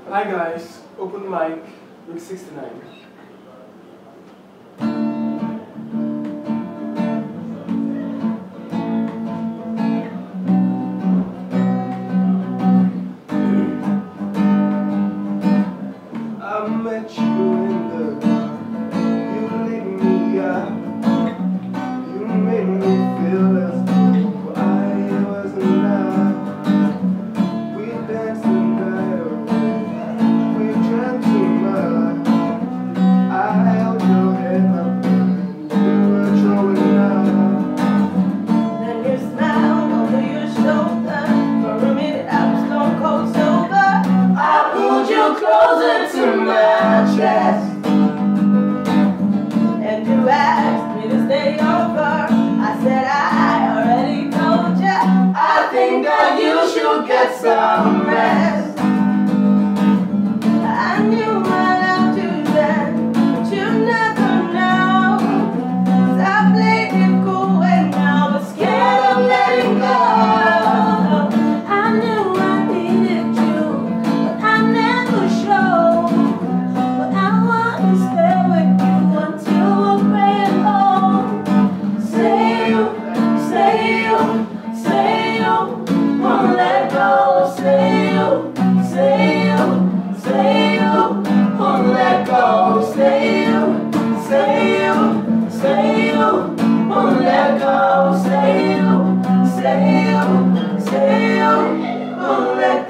Hi guys, open mic, week 69. I met you in the bar, you lit me up, you made me feel as though I was alive. We danced the night away, we drank too much. I held your head up and you were throwing up. Then you smiled over your shoulder. For a minute I was stone cold sober. I pulled you closer to my chest, and you asked me to stay over. I said I already told ya. I think that you should get some rest. I knew I loved you then, but you never know. 'Cause I played it cool and now I'm scared of letting go. I knew I needed you, but I never showed. But I want to stay with you until we're praying home. Say you, say you, say you won't let go. Say you, say you, say you won't let go. Say you, say you, say you won't let go. Say you, say you, say you won't let go.